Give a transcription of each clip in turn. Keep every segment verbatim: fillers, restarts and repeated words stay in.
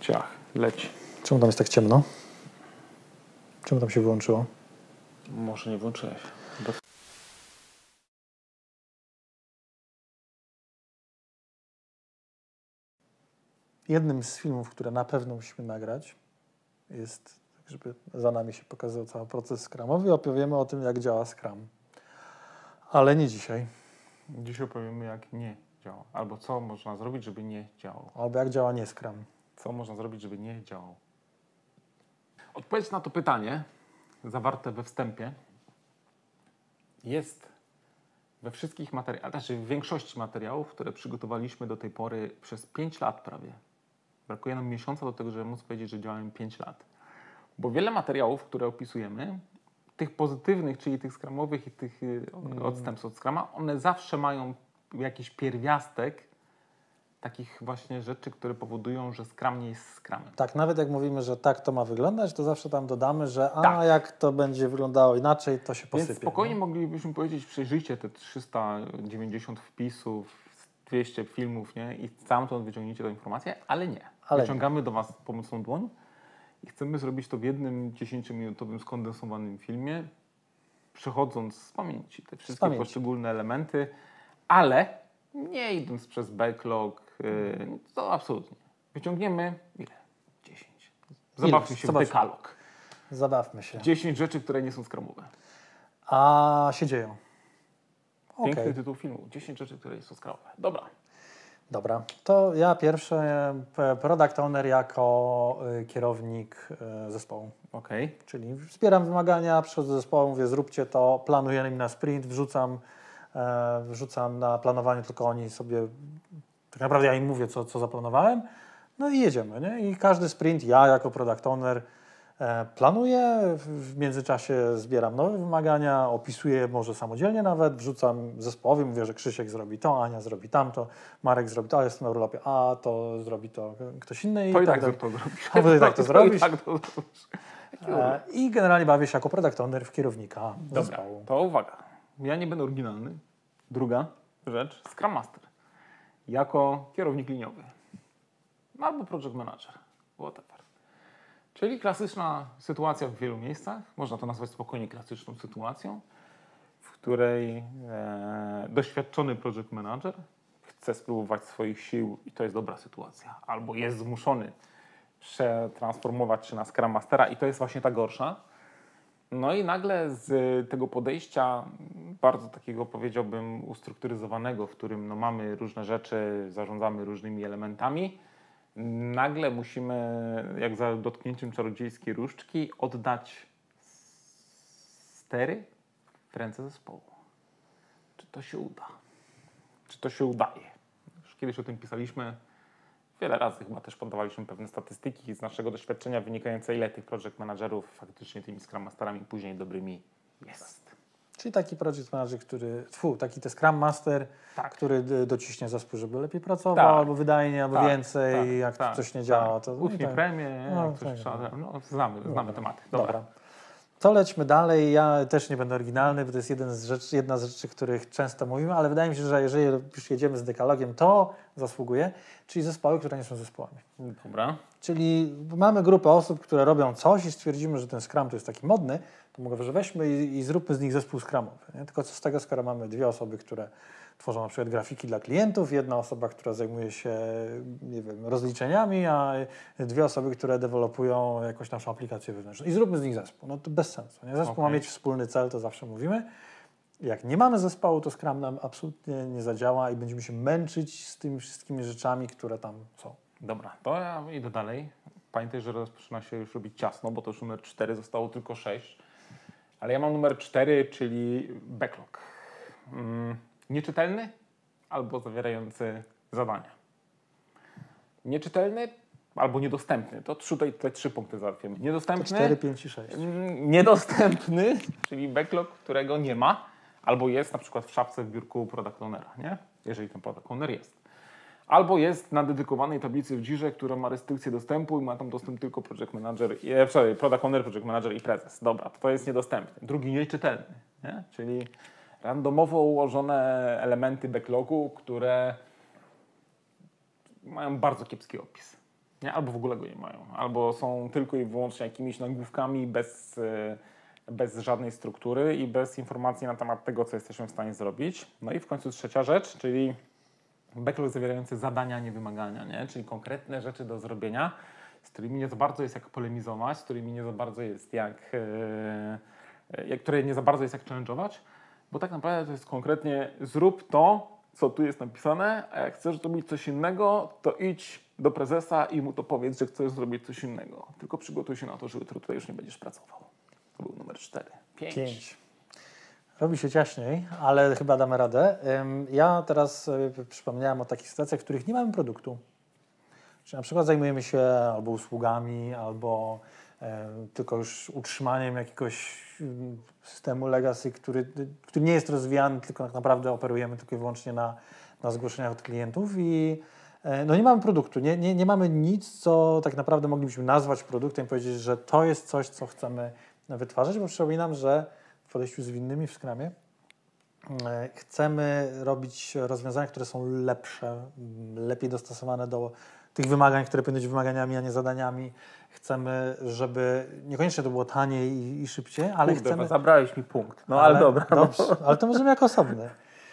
Ciach, leci. Czemu tam jest tak ciemno? Czemu tam się wyłączyło? Może nie włączyłeś. Bo... Jednym z filmów, które na pewno musimy nagrać, jest, żeby za nami się pokazał cały proces Scrumowy, opowiemy o tym, jak działa Scrum. Ale nie dzisiaj. Dzisiaj opowiemy, jak nie działa. Albo co można zrobić, żeby nie działał. Albo jak działa nie Scrum. Co można zrobić, żeby nie działał. Odpowiedź na to pytanie, zawarte we wstępie, jest we wszystkich materiałach, znaczy w większości materiałów, które przygotowaliśmy do tej pory przez pięć lat prawie. Brakuje nam miesiąca do tego, żeby móc powiedzieć, że działają pięć lat. Bo wiele materiałów, które opisujemy, tych pozytywnych, czyli tych skramowych i tych mm. odstępstw od Scruma, one zawsze mają jakiś pierwiastek takich właśnie rzeczy, które powodują, że Scrum nie jest Scrumem. Tak, nawet jak mówimy, że tak to ma wyglądać, to zawsze tam dodamy, że a tak. jak to będzie wyglądało inaczej, to się posypie. Więc spokojnie no? moglibyśmy powiedzieć, przejrzyjcie te trzysta dziewięćdziesiąt wpisów, dwieście filmów, nie? I stamtąd wyciągnięcie tę informację, ale nie. Ale Wyciągamy nie. do Was pomocną dłoń i chcemy zrobić to w jednym dziesięciominutowym skondensowanym filmie, przechodząc z pamięci te wszystkie pamięci. poszczególne elementy, ale nie idąc przez backlog, yy, to absolutnie. Wyciągniemy ile? dziesięć. Zabawmy się Zobacz. w dekalog. Zabawmy się. dziesięć rzeczy, które nie są skromowe. A się dzieją. Piękny okay. tytuł filmu. dziesięć rzeczy, które nie są skromowe. Dobra. Dobra. To ja pierwszy, product owner jako kierownik zespołu. Okay. Czyli wspieram wymagania, przychodzę do zespołu, mówię zróbcie to, planuję im na sprint, wrzucam, e, wrzucam na planowanie, tylko oni sobie, tak naprawdę ja im mówię, co, co zaplanowałem, no i jedziemy, nie? I każdy sprint ja jako product owner e, planuję, w międzyczasie zbieram nowe wymagania, opisuję może samodzielnie nawet, wrzucam zespołowi, mówię, że Krzysiek zrobi to, Ania zrobi tamto, Marek zrobi to, a jestem na urlopie, a to zrobi to ktoś inny. To i, i tak, tak to zrobisz. A i tak to zrobisz. Tak to zrobisz. E, I generalnie bawię się jako product owner w kierownika Dobra, zespołu. To uwaga, ja nie będę oryginalny. Druga rzecz, Scrum Master. Jako kierownik liniowy. Albo project manager. Whatever. Czyli klasyczna sytuacja w wielu miejscach. Można to nazwać spokojnie klasyczną sytuacją, w której e, doświadczony project manager chce spróbować swoich sił i to jest dobra sytuacja. Albo jest zmuszony przetransformować się na Scrum Mastera i to jest właśnie ta gorsza. No i nagle z tego podejścia bardzo takiego, powiedziałbym, ustrukturyzowanego, w którym no, mamy różne rzeczy, zarządzamy różnymi elementami, nagle musimy, jak za dotknięciem czarodziejskiej różdżki, oddać stery w ręce zespołu. Czy to się uda? Czy to się udaje? Już kiedyś o tym pisaliśmy. Wiele razy chyba też podawaliśmy pewne statystyki z naszego doświadczenia wynikające, ile tych project managerów faktycznie tymi Scrum Masterami później dobrymi jest. Czyli taki project manager, który, tfu, taki te Scrum Master, tak. który dociśnie zespół, żeby lepiej pracował, tak. albo wydajnie, albo tak, więcej, tak, jak tak, coś nie tak. działa. To Uśmiech tak. premię, no, jak coś tak, trzeba, no, znamy, znamy Dobra. tematy. Dobra. Dobra. To lećmy dalej. Ja też nie będę oryginalny, bo to jest jeden z rzeczy, jedna z rzeczy, których często mówimy, ale wydaje mi się, że jeżeli już jedziemy z dekalogiem, to zasługuje, czyli zespoły, które nie są zespołami. Dobra. Czyli mamy grupę osób, które robią coś i stwierdzimy, że ten Scrum to jest taki modny, to mówię, że weźmy i, i zróbmy z nich zespół Scrumowy. Nie? Tylko co z tego, skoro mamy dwie osoby, które tworzą na przykład grafiki dla klientów, jedna osoba, która zajmuje się, nie wiem, rozliczeniami, a dwie osoby, które dewelopują jakąś naszą aplikację wewnętrzną. I zróbmy z nich zespół. No to bez sensu. Nie? Zespół okay. ma mieć wspólny cel, to zawsze mówimy. Jak nie mamy zespołu, to Scrum nam absolutnie nie zadziała i będziemy się męczyć z tymi wszystkimi rzeczami, które tam są. Dobra, to ja idę dalej. Pamiętaj, że rozpoczyna się już robić ciasno, bo to już numer cztery, zostało tylko sześć. Ale ja mam numer cztery, czyli backlog. Mm, nieczytelny albo zawierający zadania. Nieczytelny albo niedostępny. To tutaj te trzy punkty załatwimy. Niedostępny. To cztery, pięć i sześć. Mm, niedostępny, czyli backlog, którego nie ma, albo jest na przykład w szafce w biurku product ownera, nie? Jeżeli ten product owner jest. Albo jest na dedykowanej tablicy w Jirze, która ma restrykcję dostępu i ma tam dostęp tylko project manager, e, sorry, product owner, project manager i prezes. Dobra, to jest niedostępny. Drugi nieczytelny, nie? Czyli randomowo ułożone elementy backlogu, które mają bardzo kiepski opis. Nie? Albo w ogóle go nie mają, albo są tylko i wyłącznie jakimiś nagłówkami bez, y, bez żadnej struktury i bez informacji na temat tego, co jesteśmy w stanie zrobić. No i w końcu trzecia rzecz, czyli backlog zawierający zadania, a nie wymagania, nie? Czyli konkretne rzeczy do zrobienia, z którymi nie za bardzo jest jak polemizować, z którymi nie za bardzo jest jak, yy, yy, które nie za bardzo jest jak challenge'ować, bo tak naprawdę to jest konkretnie zrób to, co tu jest napisane, a jak chcesz zrobić coś innego, to idź do prezesa i mu to powiedz, że chcesz zrobić coś innego. Tylko przygotuj się na to, że jutro tutaj już nie będziesz pracował. To był numer cztery. Pięć. Pięć. Robi się ciaśniej, ale chyba damy radę. Ym, Ja teraz sobie przypomniałem o takich sytuacjach, w których nie mamy produktu. Czyli na przykład zajmujemy się albo usługami, albo e, tylko już utrzymaniem jakiegoś mm, systemu legacy, który, który nie jest rozwijany, tylko tak naprawdę operujemy tylko i wyłącznie na, na zgłoszeniach od klientów i e, no nie mamy produktu, nie, nie, nie mamy nic, co tak naprawdę moglibyśmy nazwać produktem i powiedzieć, że to jest coś, co chcemy wytwarzać, bo przypominam, że w podejściu zwinnymi w Scrumie e, chcemy robić rozwiązania, które są lepsze, lepiej dostosowane do tych wymagań, które powinny być wymaganiami, a nie zadaniami. Chcemy, żeby niekoniecznie to było taniej i, i szybciej, ale Kurde, chcemy... zabrałeś mi punkt. No ale, ale dobra. Dobrze, no. Ale to możemy jako osobny.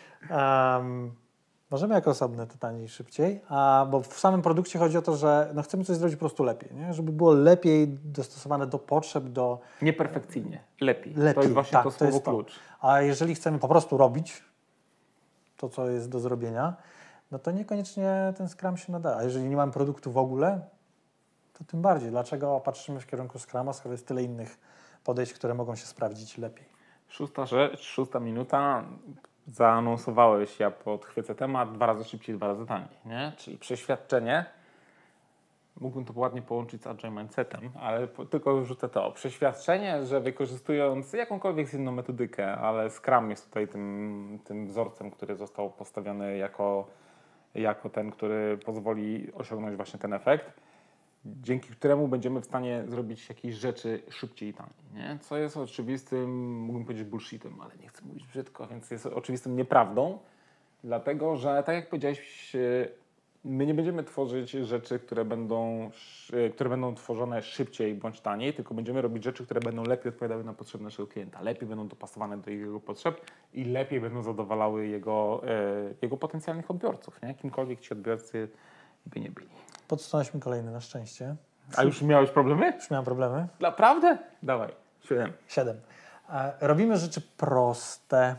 Um, możemy jako osobny to taniej i szybciej, a, bo w samym produkcie chodzi o to, że no, chcemy coś zrobić po prostu lepiej, nie? Żeby było lepiej dostosowane do potrzeb, do... Nieperfekcyjnie, lepiej. lepiej. To jest właśnie tak, to słowo jest to. klucz. A jeżeli chcemy po prostu robić to, co jest do zrobienia, no to niekoniecznie ten Scrum się nada. A jeżeli nie mamy produktu w ogóle, to tym bardziej. Dlaczego patrzymy w kierunku Scruma, skoro jest tyle innych podejść, które mogą się sprawdzić lepiej? Szósta rzecz, szósta minuta. Zaanonsowałeś, ja podchwycę temat, dwa razy szybciej, dwa razy taniej, nie? Czyli przeświadczenie. Mógłbym to ładnie połączyć z Agile Mindsetem, ale po, tylko wrzucę to. Przeświadczenie, że wykorzystując jakąkolwiek inną metodykę, ale Scrum jest tutaj tym, tym wzorcem, który został postawiony jako, jako ten, który pozwoli osiągnąć właśnie ten efekt, dzięki któremu będziemy w stanie zrobić jakieś rzeczy szybciej i taniej, nie? Co jest oczywistym, mógłbym powiedzieć bullshitem, ale nie chcę mówić brzydko, więc jest oczywistym nieprawdą, dlatego że tak jak powiedziałeś, my nie będziemy tworzyć rzeczy, które będą, które będą tworzone szybciej bądź taniej, tylko będziemy robić rzeczy, które będą lepiej odpowiadały na potrzeby naszego klienta, lepiej będą dopasowane do jego potrzeb i lepiej będą zadowalały jego, jego potencjalnych odbiorców, nie? Kimkolwiek ci odbiorcy by nie byli. Podsunąłeś mi kolejny na szczęście. A już miałeś problemy? Już miałem problemy. Naprawdę? Dawaj. Siedem. Siedem. E, robimy rzeczy proste.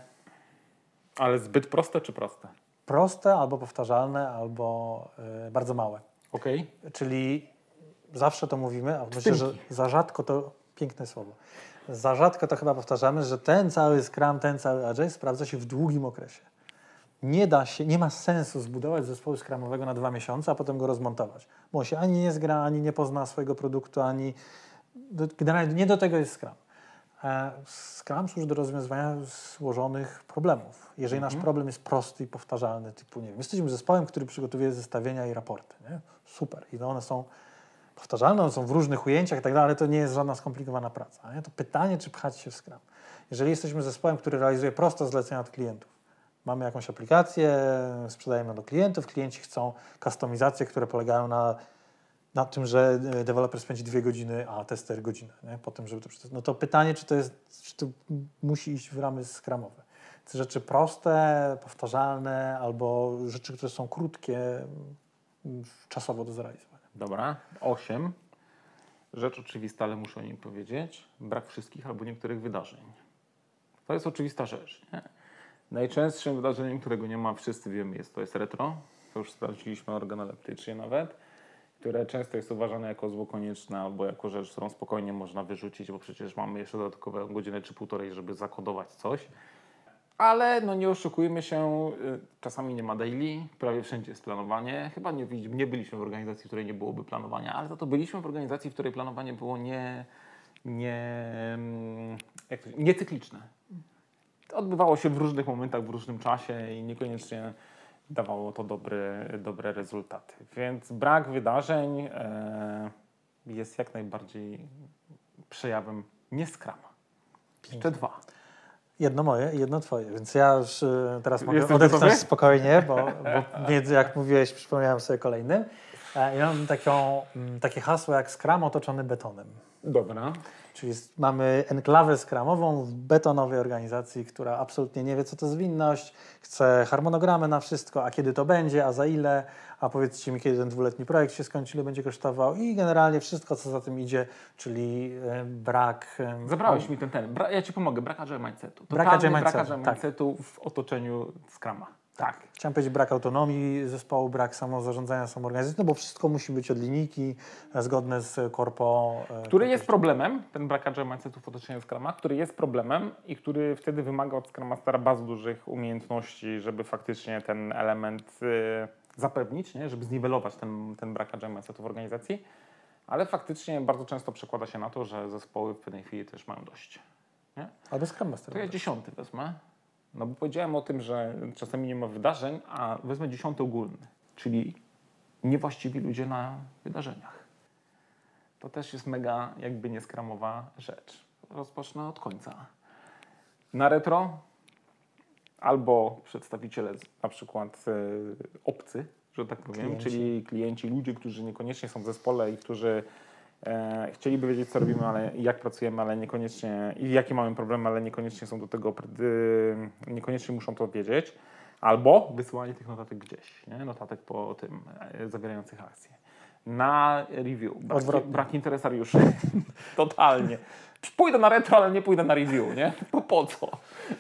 Ale zbyt proste czy proste? Proste albo powtarzalne, albo y, bardzo małe. Okej. Czyli zawsze to mówimy, a myślę, że za rzadko to, piękne słowo, za rzadko to chyba powtarzamy, że ten cały Scrum, ten cały Agile sprawdza się w długim okresie. Nie da się, nie ma sensu zbudować zespołu scrumowego na dwa miesiące, a potem go rozmontować. Bo on się ani nie zgra, ani nie pozna swojego produktu, ani... Generalnie nie do tego jest Scrum. Scrum służy do rozwiązywania złożonych problemów. Jeżeli Mhm. nasz problem jest prosty i powtarzalny, typu, nie wiem, jesteśmy zespołem, który przygotowuje zestawienia i raporty, nie? Super. I one są powtarzalne, one są w różnych ujęciach i tak dalej, ale to nie jest żadna skomplikowana praca. Nie? To pytanie, czy pchać się w Scrum. Jeżeli jesteśmy zespołem, który realizuje proste zlecenia od klientów, mamy jakąś aplikację, sprzedajemy do klientów, klienci chcą kustomizacje, które polegają na, na tym, że deweloper spędzi dwie godziny, a tester godzinę, nie? Po tym, żeby to przetestować. No to pytanie, czy to, jest, czy to musi iść w ramy scrumowe. Te rzeczy proste, powtarzalne, albo rzeczy, które są krótkie, czasowo do zrealizowania. Dobra. Osiem. Rzecz oczywista, ale muszę o nim powiedzieć. Brak wszystkich albo niektórych wydarzeń. To jest oczywista rzecz, nie? Najczęstszym wydarzeniem, którego nie ma, wszyscy wiemy, jest to jest retro. To już sprawdziliśmy organoleptycznie nawet, które często jest uważane jako zło konieczne albo jako rzecz, którą spokojnie można wyrzucić, bo przecież mamy jeszcze dodatkowe godzinę czy półtorej, żeby zakodować coś. Ale no nie oszukujmy się, czasami nie ma daily, prawie wszędzie jest planowanie. Chyba nie, nie byliśmy w organizacji, w której nie byłoby planowania, ale za to byliśmy w organizacji, w której planowanie było nie, nie, jak to, niecykliczne. Odbywało się w różnych momentach, w różnym czasie i niekoniecznie dawało to dobre, dobre rezultaty. Więc brak wydarzeń e, jest jak najbardziej przejawem nie Scruma. Jeszcze dwa. Jedno moje i jedno twoje, więc ja już y, teraz mogę Jesteś odetchnąć gotowy? spokojnie, bo, bo między, jak mówiłeś, przypomniałem sobie kolejnym. E, Ja mam taką, mm, takie hasło jak Scrum otoczony betonem. Dobra. Czyli jest, mamy enklawę skramową w betonowej organizacji, która absolutnie nie wie, co to zwinność, chce harmonogramy na wszystko, a kiedy to będzie, a za ile, a powiedzcie mi, kiedy ten dwuletni projekt się skończy, ile będzie kosztował i generalnie wszystko, co za tym idzie, czyli e, brak... e, Zabrałeś mi ten ten. Bra- ja ci pomogę. Brak agile mindsetu. Brak Totalny agile brak mindsetu, agile tak. mindsetu w otoczeniu Scruma. Tak. Chciałem powiedzieć brak autonomii zespołu, brak samozarządzania, samoorganizacji, no bo wszystko musi być od linijki, e, zgodne z korpo. e, Który jest problemem, ten brak agile mindsetu w otoczeniu Scruma, który jest problemem i który wtedy wymaga od Scrum Mastera bardzo dużych umiejętności, żeby faktycznie ten element y, zapewnić, nie? Żeby zniwelować ten, ten brak agile mindsetu w organizacji, ale faktycznie bardzo często przekłada się na to, że zespoły w pewnej chwili też mają dość. Nie? Albo Scrum Master. To ja dziesiąty wezmę, no bo powiedziałem o tym, że czasami nie ma wydarzeń, a wezmę dziesiąty ogólny, czyli niewłaściwi ludzie na wydarzeniach. To też jest mega jakby nieskramowa rzecz. Rozpocznę od końca. Na retro albo przedstawiciele z- na przykład e, obcy, że tak powiem, Klienci. czyli klienci, ludzie, którzy niekoniecznie są w zespole i którzy e, chcieliby wiedzieć, co robimy, ale i jak pracujemy, ale niekoniecznie i jakie mamy problemy, ale niekoniecznie są do tego, pred- e, niekoniecznie muszą to wiedzieć. Albo wysyłanie tych notatek gdzieś, nie? Notatek po tym e, zawierających akcje. Na review. Brak, Odwrotnie. brak interesariuszy. Totalnie. Pójdę na retro, ale nie pójdę na review, nie? Bo po co?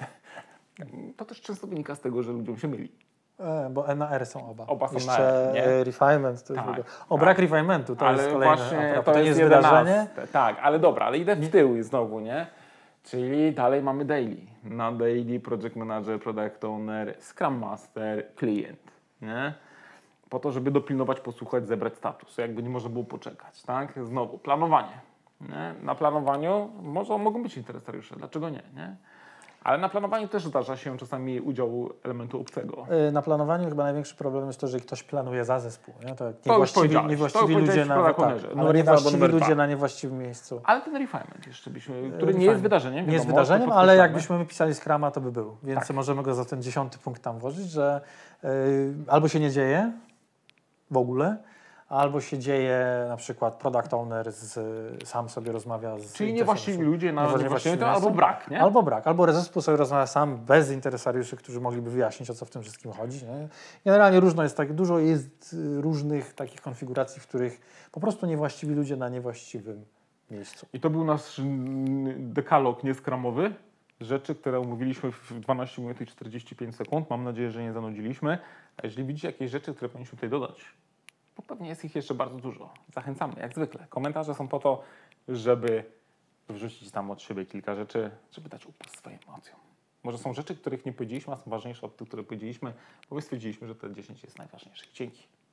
To też często wynika z tego, że ludziom się myli. E, bo N A R są oba. Oba są na Jeszcze R, nie? e, refinement. To Tak, jest w ogóle... O, tak. brak refinementu, to ale jest kolejne. właśnie a propos, to, nie jest jest wydarzenie. jedenaste. Tak, ale dobra, ale idę w tył znowu, nie? Czyli dalej mamy daily. Na daily project manager, product owner, scrum master, klient, nie? Po to, żeby dopilnować, posłuchać, zebrać status. Jakby nie można było poczekać, tak? Znowu, planowanie. Nie? Na planowaniu może, mogą być interesariusze, dlaczego nie, nie? Ale na planowaniu też zdarza się czasami udział elementu obcego. E, Na planowaniu chyba największy problem jest to, że ktoś planuje za zespół. Nie? To jak już niewłaściwi, powiedziałeś, niewłaściwi to już ludzie powiedziałeś na, w tak, Product Ownerze. ale Numer dwa albo niewłaściwi numer ludzie dwa. na niewłaściwym miejscu. Ale ten refinement jeszcze byśmy, który nie Refinement. jest wydarzeniem, Nie jest wiadomo, wydarzeniem, to ale podkreślamy. jakbyśmy wypisali Scrama, to by był. Więc Tak. możemy go za ten dziesiąty punkt tam włożyć, że y, albo się nie dzieje w ogóle, albo się dzieje na przykład product owner z, sam sobie rozmawia z Czyli niewłaściwi ludzie na Niewłaściwi niewłaściwym, miejscu. albo brak, nie? Albo brak, albo zespół sobie rozmawia sam bez interesariuszy, którzy mogliby wyjaśnić, o co w tym wszystkim chodzi. Nie? Generalnie różno jest tak, dużo jest y, różnych takich konfiguracji, w których po prostu niewłaściwi ludzie na niewłaściwym miejscu. I to był nasz mm, dekalog nieskramowy. Rzeczy, które omówiliśmy w dwanaście minut i czterdzieści pięć sekund. Mam nadzieję, że nie zanudziliśmy. A jeżeli widzicie jakieś rzeczy, które powinniśmy tutaj dodać, bo pewnie jest ich jeszcze bardzo dużo. Zachęcamy, jak zwykle. Komentarze są po to, żeby wrzucić tam od siebie kilka rzeczy, żeby dać upust swoim emocjom. Może są rzeczy, których nie powiedzieliśmy, a są ważniejsze od tych, które powiedzieliśmy, bo my stwierdziliśmy, że te dziesięć jest najważniejszych. Dzięki.